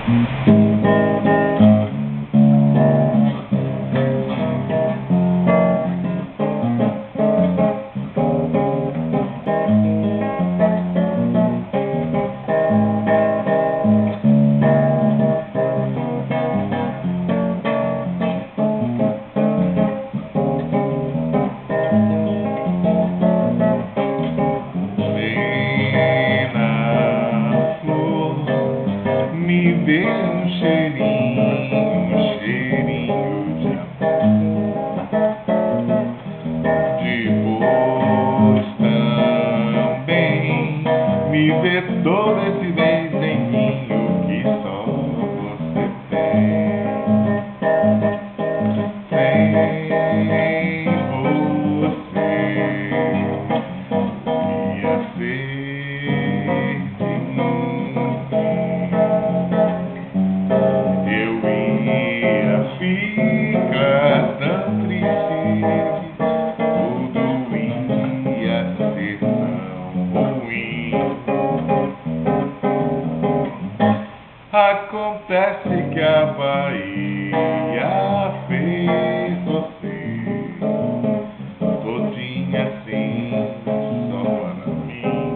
Me dê um cheirinho de amor. Depois também me dê todo esse desenho que só você tem. Sem você ia ser de mim. Fica tão triste, tudo ia ser tão ruim. Acontece que a Bahia fez você todinha assim, só para mim.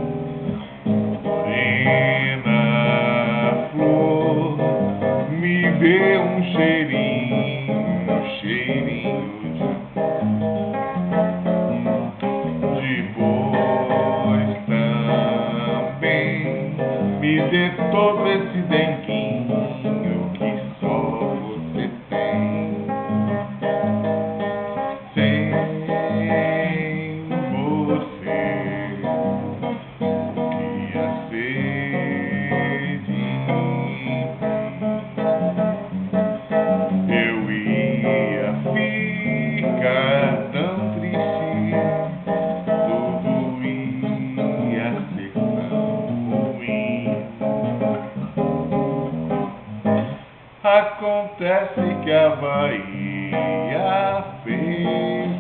Morena flor, me dê um cheirinho de amor. Depois também me dê todo esse denguinho que só você tem. Sem você ia ser de mim. Ficar tão triste, tudo ia ser tão ruim. Acontece que a Bahia fez